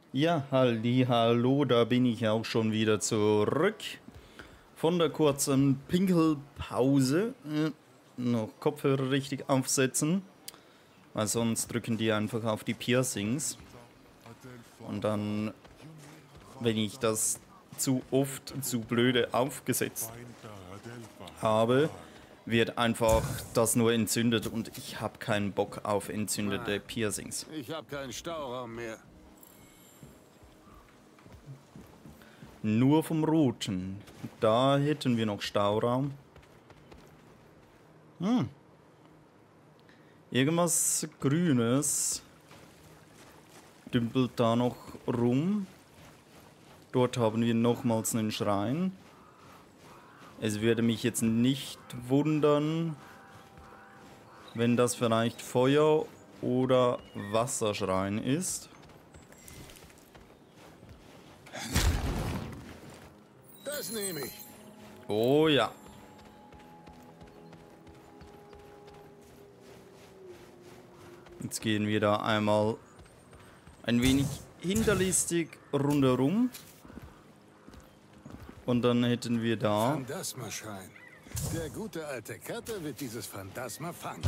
Ja, hallo, da bin ich auch schon wieder zurück. Von der kurzen Pinkelpause. Noch Kopfhörer richtig aufsetzen, weil sonst drücken die einfach auf die Piercings. Und dann, wenn ich das zu oft, zu blöde aufgesetzt habe, wird einfach das nur entzündet und ich habe keinen Bock auf entzündete Piercings. Ich habe keinen Stauraum mehr. Nur vom Roten. Da hätten wir noch Stauraum. Irgendwas Grünes dümpelt da noch rum. Dort haben wir nochmals einen Schrein. Es würde mich jetzt nicht wundern, wenn das vielleicht Feuer- oder Wasserschrein ist. Das nehme ich. Oh ja. Jetzt gehen wir da einmal ein wenig hinterlistig rundherum. Und dann hätten wir da... Phantasma-Schrein. Der gute alte Kater wird dieses Phantasma fangen.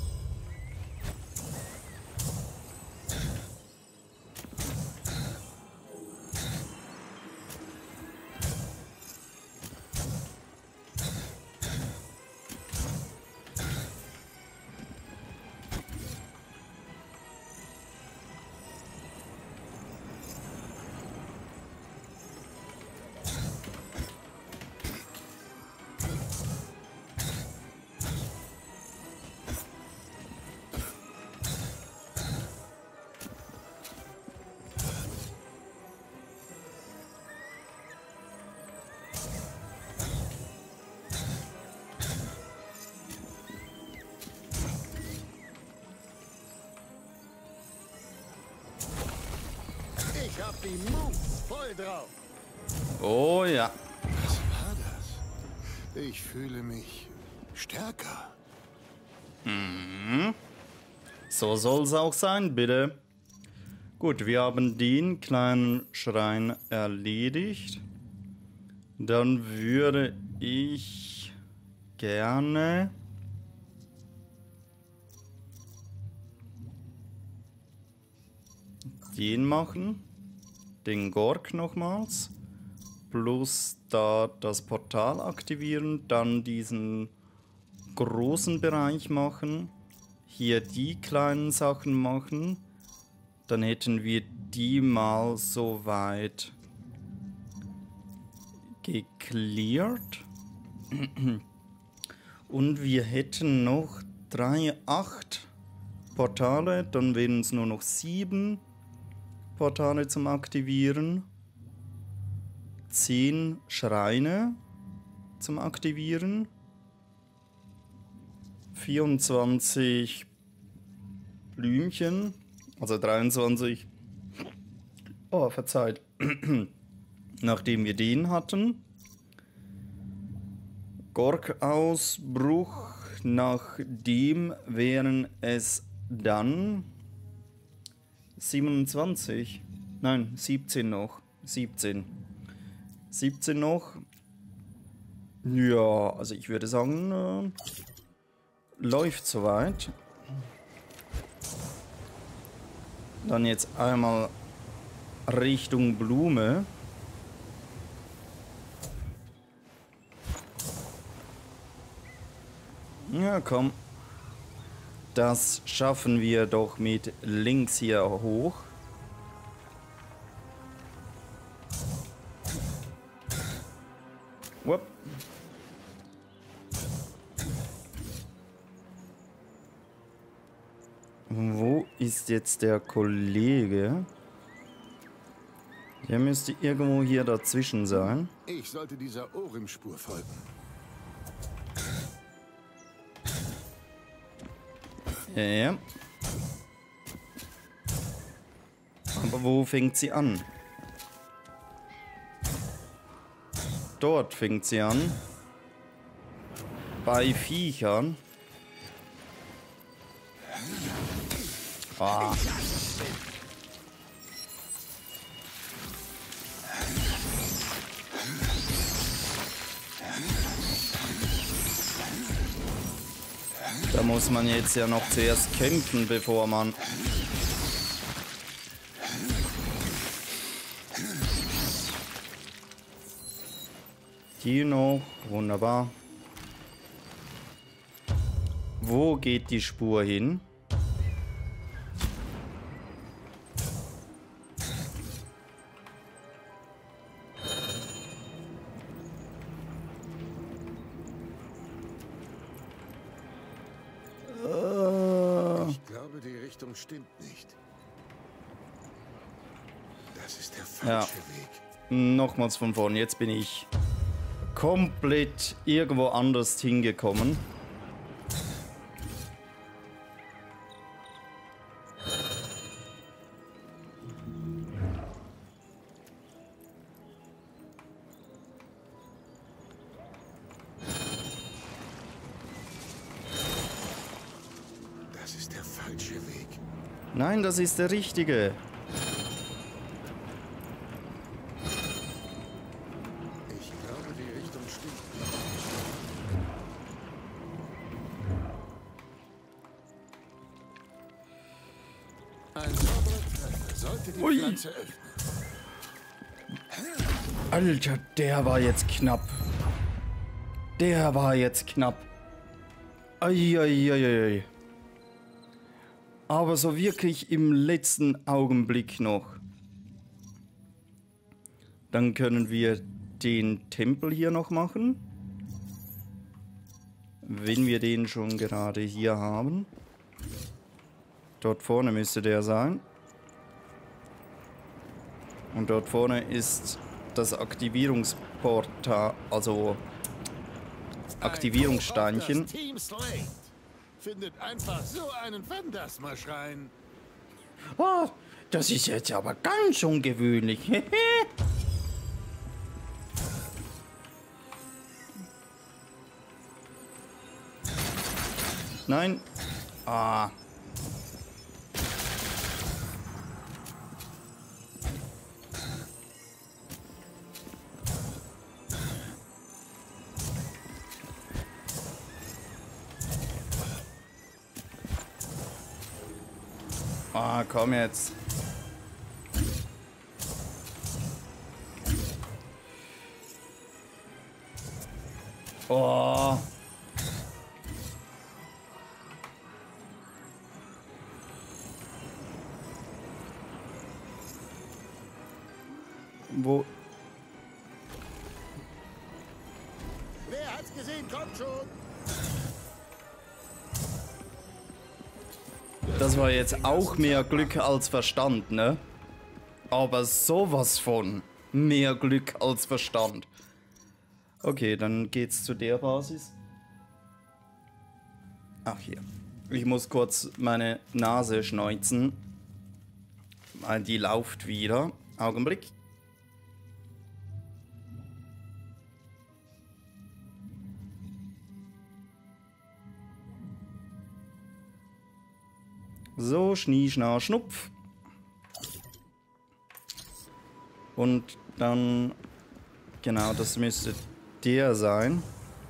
Ich hab die Moves voll drauf. Oh ja. Was war das? Ich fühle mich stärker. So soll es auch sein, bitte. Gut, wir haben den kleinen Schrein erledigt. Dann würde ich gerne den machen. Den Gork nochmals. Plus da das Portal aktivieren. Dann diesen großen Bereich machen. Hier die kleinen Sachen machen. Dann hätten wir die mal soweit geklärt. Und wir hätten noch 8 Portale. Dann wären es nur noch 7 Portale zum Aktivieren. 10 Schreine zum Aktivieren. 24 Blümchen. Also 23. Oh, verzeiht. Nachdem wir den hatten. Gork-Ausbruch. Nachdem wären es dann 27. Nein, 17 noch. 17 noch. Ja, also ich würde sagen, läuft soweit. Dann jetzt einmal Richtung Blume. Ja, komm. Das schaffen wir doch mit links hier hoch. Wupp. Wo ist jetzt der Kollege? Der müsste irgendwo hier dazwischen sein. Ich sollte dieser Orim-Spur folgen. Ja. Aber wo fängt sie an? Dort fängt sie an. Bei Viechern. Ah. Da muss man jetzt ja noch zuerst kämpfen, bevor man... Die noch, wunderbar. Wo geht die Spur hin? Ich glaube, die Richtung stimmt nicht. Das ist der falsche Weg. Nochmals von vorn. Jetzt bin ich komplett irgendwo anders hingekommen. Das ist der falsche Weg. Nein, das ist der richtige. Ich glaube, die Richtung stimmt. Ein sauberer Treffer sollte die Ui. Pflanze öffnen. Alter, der war jetzt knapp. Der war jetzt knapp. Eieieiei. Aber so wirklich im letzten Augenblick noch. Dann können wir den Tempel hier noch machen. Wenn wir den schon gerade hier haben. Dort vorne müsste der sein. Und dort vorne ist das Aktivierungsportal, also Aktivierungssteinchen. Das Team Slate findet einfach so einen Phantasma-Schrein. Oh, das ist jetzt aber ganz ungewöhnlich. Nein. Ah. Ah, komm jetzt. Oh. Wo? Wer hat's gesehen? Kommt schon! Das war jetzt auch mehr Glück als Verstand, ne? Aber sowas von mehr Glück als Verstand. Okay, dann geht's zu der Basis. Ach hier. Ich muss kurz meine Nase schneuzen. Die läuft wieder. Augenblick. So, Schnie, Schna, Schnupf. Und dann, genau, das müsste der sein.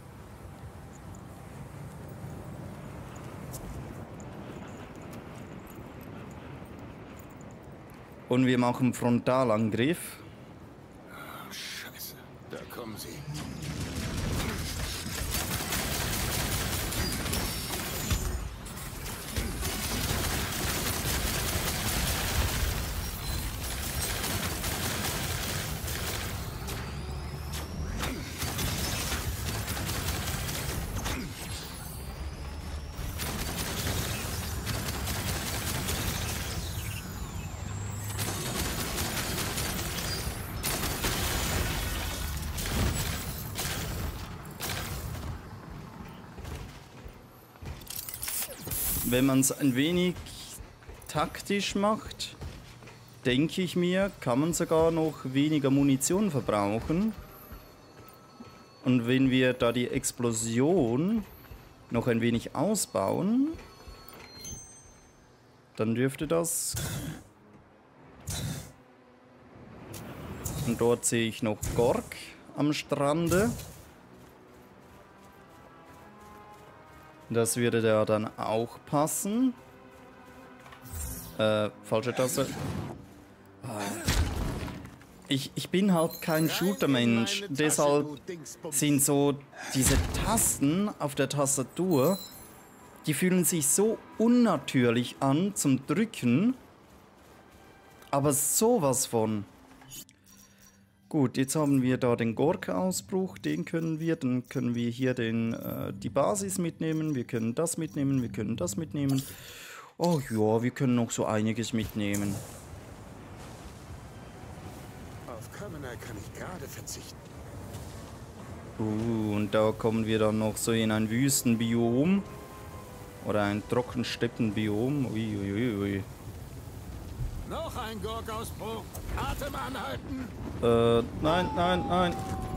Und wir machen Frontalangriff. Oh, Scheiße. Da kommen sie. Wenn man es ein wenig taktisch macht, denke ich mir, kann man sogar noch weniger Munition verbrauchen. Und wenn wir da die Explosion noch ein wenig ausbauen, dann dürfte das... Und dort sehe ich noch Gork am Strande. Das würde da dann auch passen. Falsche Taste. Ich bin halt kein Shooter-Mensch. Deshalb sind so diese Tasten auf der Tastatur, die fühlen sich so unnatürlich an zum Drücken. Aber sowas von. Gut, jetzt haben wir da den Gorka-Ausbruch, den können wir. Dann können wir hier die Basis mitnehmen. Wir können das mitnehmen, wir können das mitnehmen. Oh ja, wir können noch so einiges mitnehmen. Auf Kamina kann ich gerade verzichten. Und da kommen wir dann noch so in ein Wüstenbiom. Oder ein Trockensteppenbiom. Uiuiui. Noch ein Gorkausbruch. Atem anhalten. Nein, nein, nein.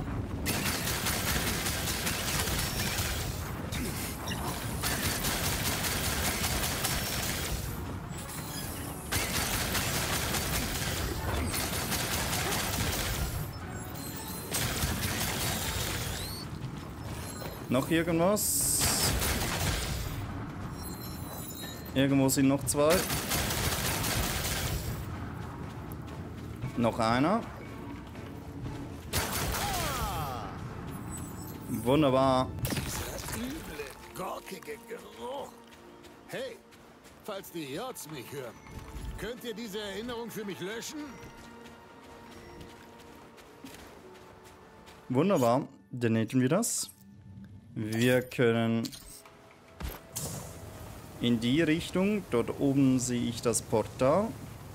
Noch irgendwas? Irgendwo sind noch zwei. Noch einer. Wunderbar. Dieser üble, gorkige Geruch. Hey, falls die Jords mich hören, könnt ihr diese Erinnerung für mich löschen? Wunderbar. Dann hätten wir das. Wir können in die Richtung. Dort oben sehe ich das Portal.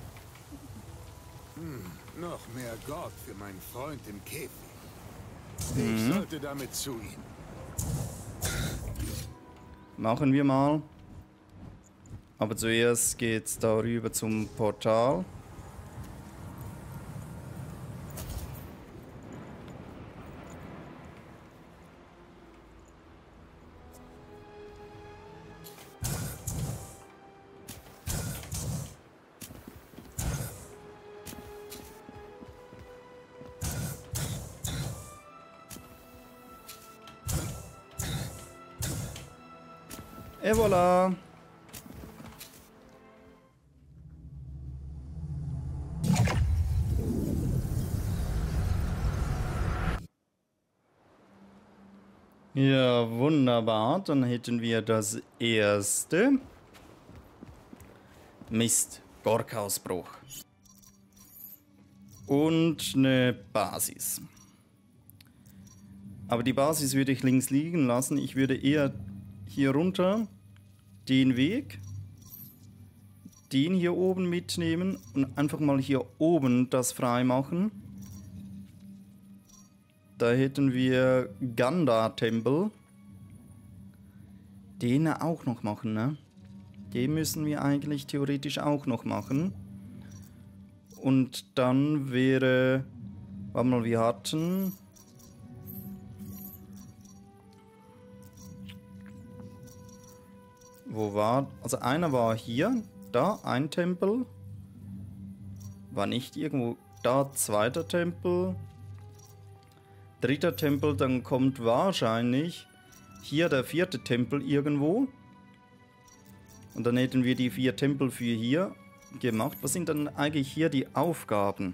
Noch mehr Gork für meinen Freund im Käfig. Ich sollte damit zu ihm. Machen wir mal. Aber zuerst geht's darüber zum Portal. Et voilà. Ja, wunderbar. Dann hätten wir das erste. Mist, Gorka-Ausbruch. Und eine Basis. Aber die Basis würde ich links liegen lassen. Ich würde eher hier runter den Weg, den hier oben mitnehmen und einfach mal hier oben das frei machen. Da hätten wir Ganda-Tempel. Den auch noch machen, ne? Den müssen wir eigentlich theoretisch auch noch machen. Und dann wäre, warte mal, wir hatten... Wo war... Also einer war hier, da, ein Tempel. War nicht irgendwo... Da, zweiter Tempel. Dritter Tempel, dann kommt wahrscheinlich hier der vierte Tempel irgendwo. Und dann hätten wir die 4 Tempel für hier gemacht. Was sind dann eigentlich hier die Aufgaben?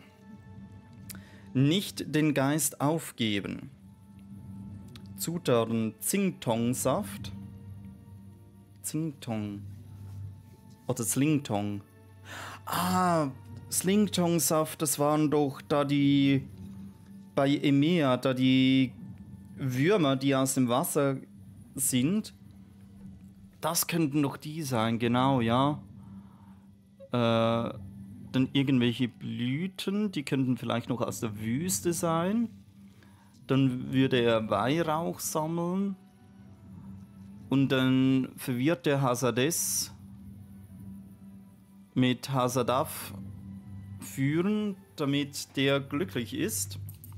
Nicht den Geist aufgeben. Zutaten Tsingtong-Saft. Tsingtong. Oder Slingtong. Ah, Slingtong-Saft, das waren doch da die... Bei Emea, da die Würmer, die aus dem Wasser sind. Das könnten doch die sein, genau, ja. Dann irgendwelche Blüten, die könnten vielleicht noch aus der Wüste sein. Dann würde er Weihrauch sammeln. Und dann verwirrt der Hasades mit Hasadaf führen, damit der glücklich ist.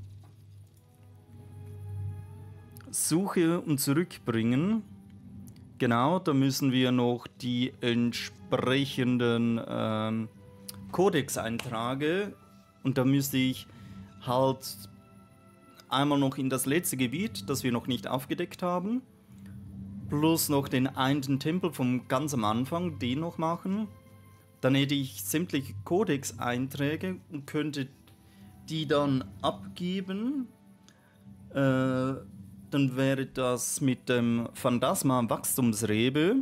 Suche und zurückbringen. Genau, da müssen wir noch die entsprechenden Codex-Einträge und da müsste ich halt einmal noch in das letzte Gebiet, das wir noch nicht aufgedeckt haben, plus noch den einen Tempel vom ganz am Anfang, den noch machen. Dann hätte ich sämtliche Codex-Einträge und könnte die dann abgeben. Dann wäre das mit dem Phantasma Wachstumsrebe.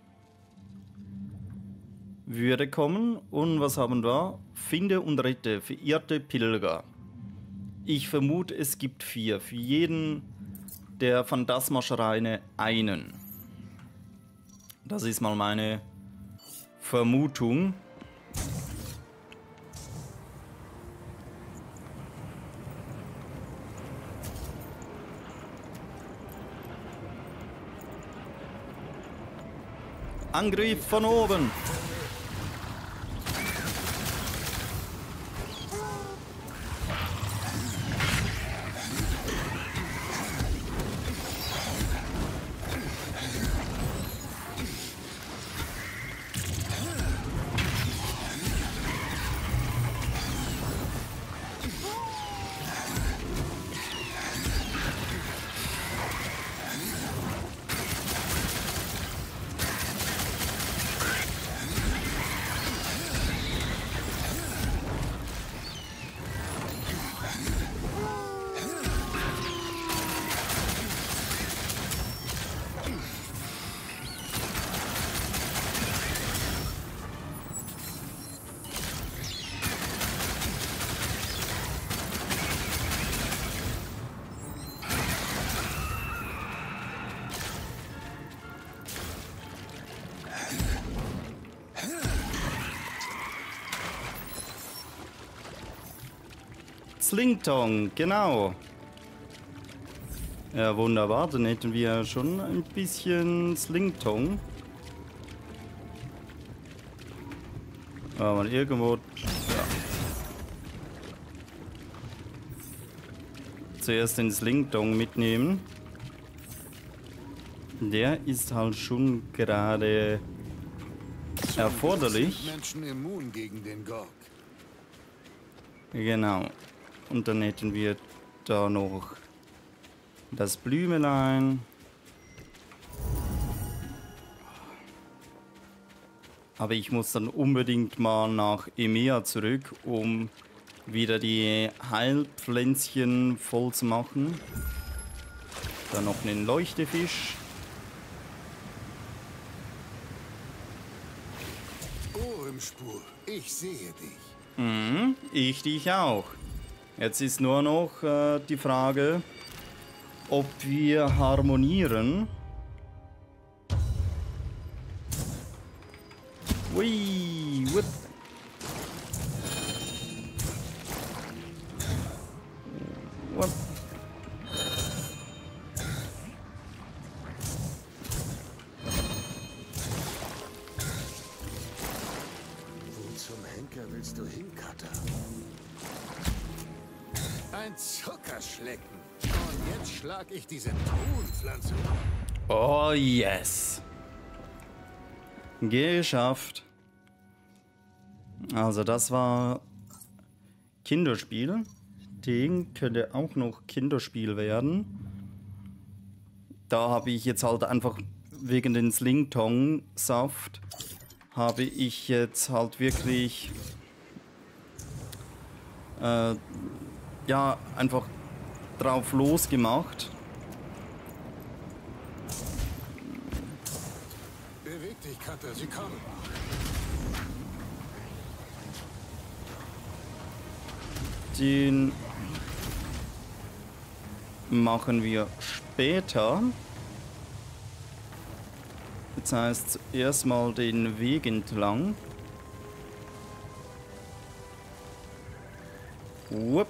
Würde kommen. Und was haben wir? Finde und rette verirrte Pilger. Ich vermute, es gibt 4. Für jeden der Phantasma-Schreine einen. Das ist mal meine Vermutung. Angriff von oben! Slingtong, genau. Ja, wunderbar. Dann hätten wir schon ein bisschen Slingtong. Aber irgendwo... Ja. Zuerst den Slingtong mitnehmen. Der ist halt schon gerade erforderlich. Menschen immun gegen den Gork. Genau. Und dann hätten wir da noch das Blümelein. Aber ich muss dann unbedingt mal nach Emea zurück, um wieder die Heilpflänzchen voll zu machen. Dann noch einen Leuchtefisch. Ohrenspur, ich sehe dich. Mhm, ich dich auch. Jetzt ist nur noch die Frage, ob wir harmonieren. Ui, whip. Whip. Wo zum Henker willst du hin, Cutter? Ein Zuckerschlecken. Und jetzt schlag ich diese Truhenpflanze um. Oh yes. Geschafft. Also das war Kinderspiel. Den könnte auch noch Kinderspiel werden. Da habe ich jetzt halt einfach wegen den Slingtong-Saft habe ich jetzt halt wirklich ja, einfach drauf losgemacht. Beweg dich, Cutter, sie kommen. Den machen wir später. Das heißt, erstmal den Weg entlang. Wupp.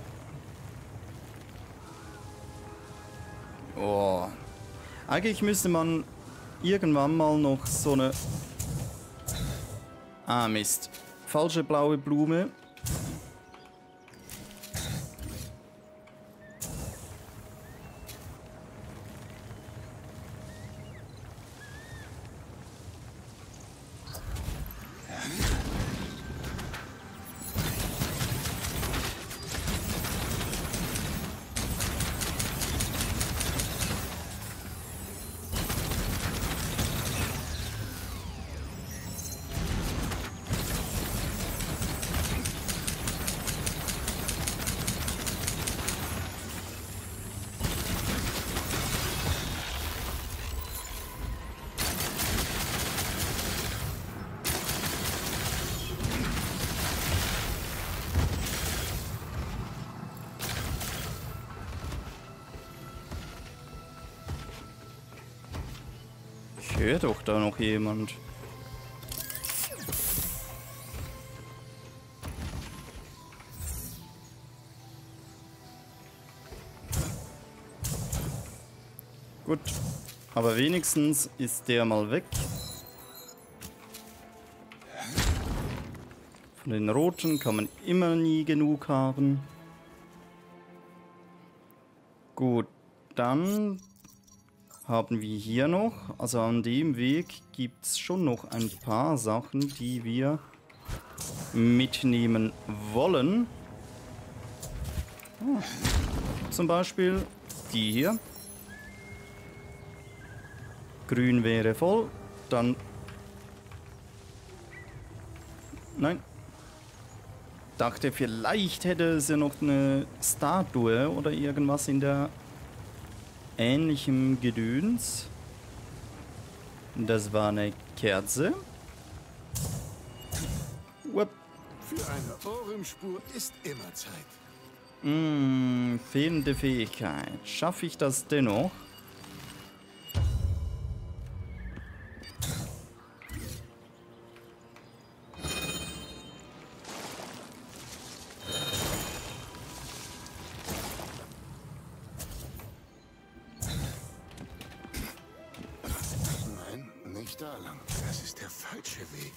Oh. Eigentlich müsste man irgendwann mal noch so eine... Ah, Mist. Falsche blaue Blume. Ich höre doch da noch jemand. Gut, aber wenigstens ist der mal weg. Von den roten kann man immer nie genug haben. Gut, dann haben wir hier noch, also an dem Weg gibt es schon noch ein paar Sachen, die wir mitnehmen wollen. Oh, zum Beispiel die hier. Grün wäre voll, dann... Nein. Dachte, vielleicht hätte es ja noch eine Statue oder irgendwas in der ähnlichem Gedöns. Das war eine Kerze. Uap. Für eine Ohrumspur ist immer Zeit. Fehlende Fähigkeit. Schaffe ich das dennoch? Da lang. Das ist der falsche Weg.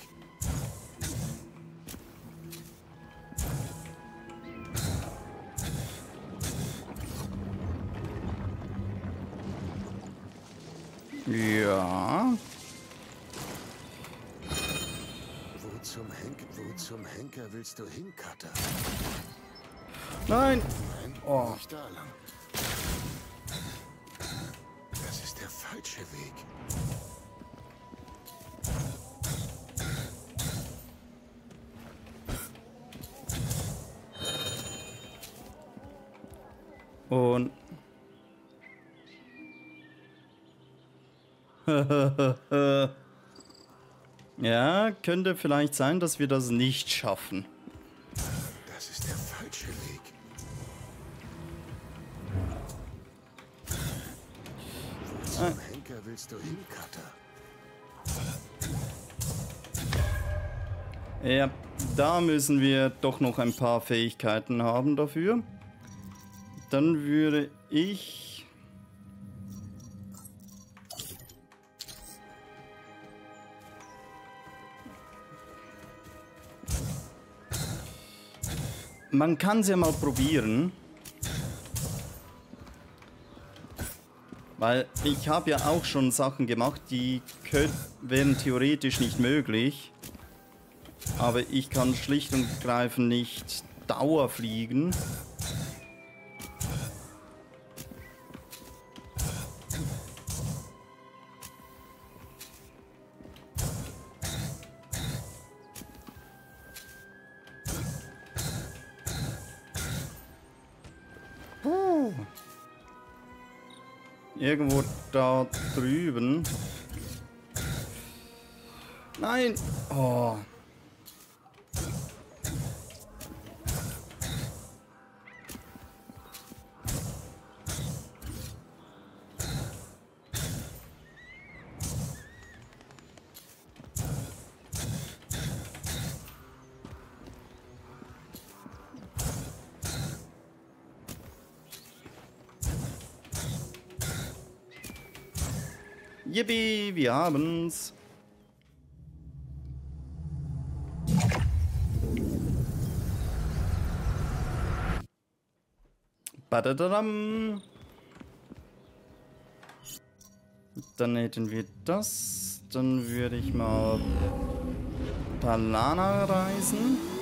Ja. Wo zum Henker willst du hin, Cutter? Nein. Nein, oh. Nicht da lang. Das ist der falsche Weg. Und ja, könnte vielleicht sein, dass wir das nicht schaffen. Das ist der falsche Weg. Wo zum Henker willst du hin, Cutter? Ja, da müssen wir doch noch ein paar Fähigkeiten haben dafür. Dann würde ich... Man kann es ja mal probieren. Weil ich habe ja auch schon Sachen gemacht, die wären theoretisch nicht möglich. Aber ich kann schlicht und ergreifend nicht dauerfliegen. Irgendwo da drüben. Nein! Oh. Yippie, wir haben's. Badadadam. Dann hätten wir das. Dann würde ich mal Palana reisen.